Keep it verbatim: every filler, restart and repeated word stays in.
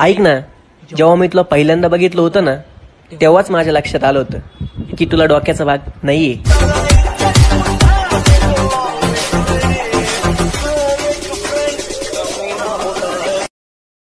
ऐक ना, जेव्हा मी तुला पहिल्यांदा बघितलं होतं ना, तेव्हाच माझ्या लक्षात आलं होतं की तुला डोक्याचा भाग नाहीये.